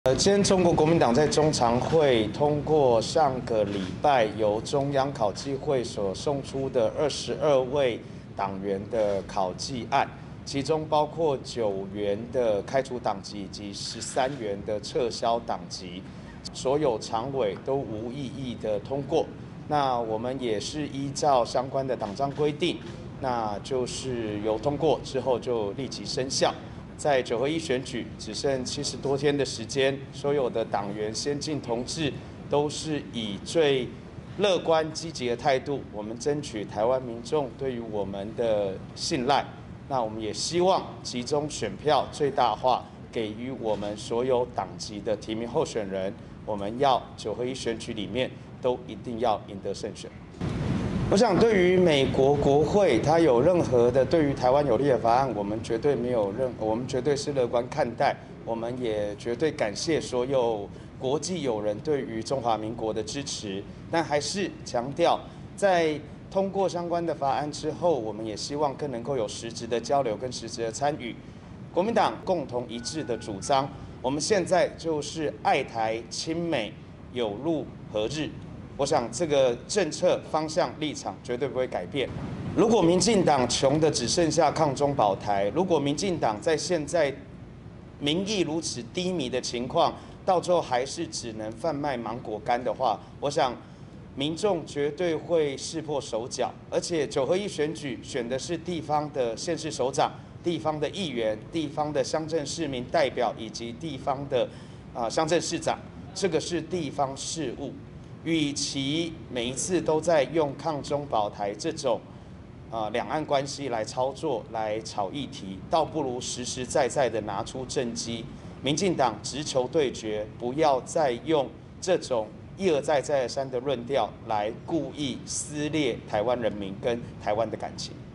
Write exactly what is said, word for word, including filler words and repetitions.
呃，今天中国国民党在中常会通过上个礼拜由中央考纪会所送出的二十二位党员的考纪案，其中包括九员的开除党籍以及十三员的撤销党籍，所有常委都无异议的通过。那我们也是依照相关的党章规定，那就是有通过之后就立即生效。 在九合一选举只剩七十多天的时间，所有的党员先进同志都是以最乐观积极的态度，我们争取台湾民众对于我们的信赖。那我们也希望集中选票最大化，给予我们所有党籍的提名候选人。我们要九合一选举里面都一定要赢得胜选。 我想，对于美国国会，它有任何的对于台湾有利的法案，我们绝对没有任，我们绝对是乐观看待。我们也绝对感谢所有国际友人对于中华民国的支持。但还是强调，在通过相关的法案之后，我们也希望更能够有实质的交流跟实质的参与。国民党共同一致的主张，我们现在就是爱台、亲美、友陆、和日。 我想这个政策方向立场绝对不会改变。如果民进党穷的只剩下抗中保台，如果民进党在现在民意如此低迷的情况，到最后还是只能贩卖芒果干的话，我想民众绝对会识破手脚。而且九合一选举选的是地方的县市首长、地方的议员、地方的乡镇市民代表以及地方的啊乡镇市长，这个是地方事务。 与其每一次都在用抗中保台这种啊、呃、两岸关系来操作、来炒议题，倒不如实实在在的拿出政绩。民进党直球对决，不要再用这种一而再、再而三的论调来故意撕裂台湾人民跟台湾的感情。